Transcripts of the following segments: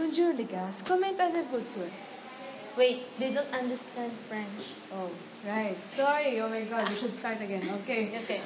Bonjour, les gars. Comment allez-vous tous? Wait, they don't understand French. Oh, right. Sorry. Oh my God. We should start again. Okay. Okay.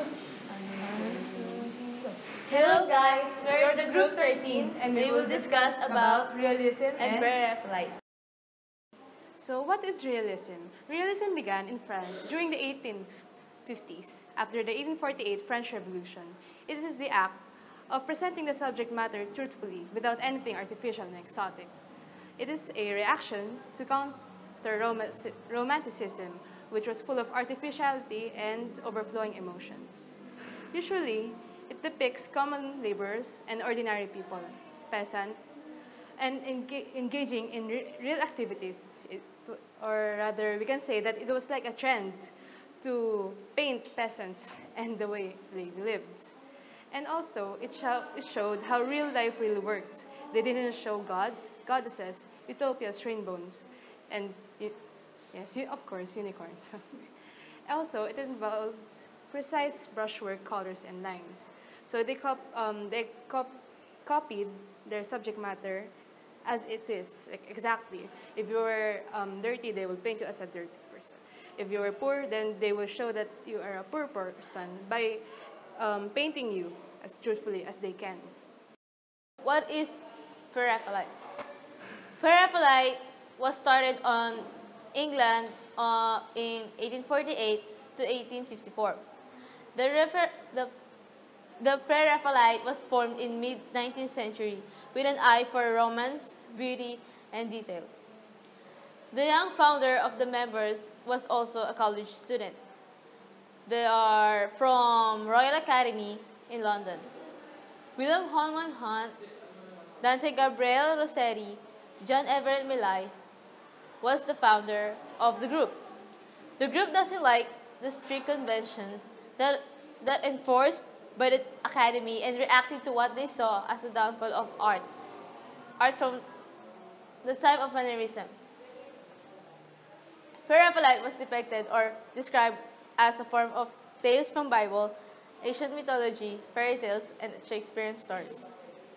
Hello, guys, we're the group 13 and we will discuss about realism and Pré-Raphaelite. So, what is realism? Realism began in France during the 1850s, after the 1848 French Revolution. It is the act of presenting the subject matter truthfully, without anything artificial and exotic. It is a reaction to counter romanticism, which was full of artificiality and overflowing emotions. Usually, it depicts common laborers and ordinary people, peasant, and engaging in real activities. Or rather, we can say that it was like a trend to paint peasants and the way they lived. And also, it showed how real life really worked. They didn't show gods, goddesses, utopias, rainbows, and yes, of course, unicorns. Also, it involves precise brushwork, colors, and lines. So they copied their subject matter as it is, like exactly. If you were dirty, they will paint you as a dirty person. If you were poor, then they will show that you are a poor person by painting you as truthfully as they can. What is Pré-Raphaelite? Pré-Raphaelite was started on England in 1848 to 1854. The Pré-Raphaelite was formed in mid-19th century with an eye for romance, beauty, and detail. The young founder of the members was also a college student. They are from Royal Academy in London. William Holman Hunt, Dante Gabriel Rossetti, John Everett Millais was the founder of the group. The group doesn't like the strict conventions that enforced by the academy and reacted to what they saw as the downfall of art from the time of Mannerism. Pré-Raphaelite was depicted or described as a form of tales from Bible, ancient mythology, fairy tales, and Shakespearean stories.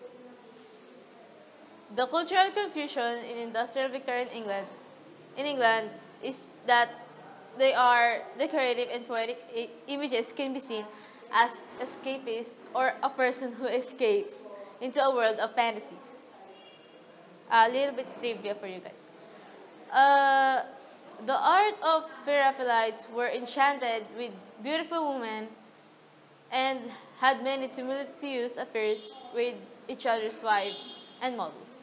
The cultural confusion in industrial Victorian England is that they are decorative and poetic images can be seen as escapist or a person who escapes into a world of fantasy. A little bit trivia for you guys. The art of Pré-Raphaelites were enchanted with beautiful women and had many tumultuous affairs with each other's wives and models.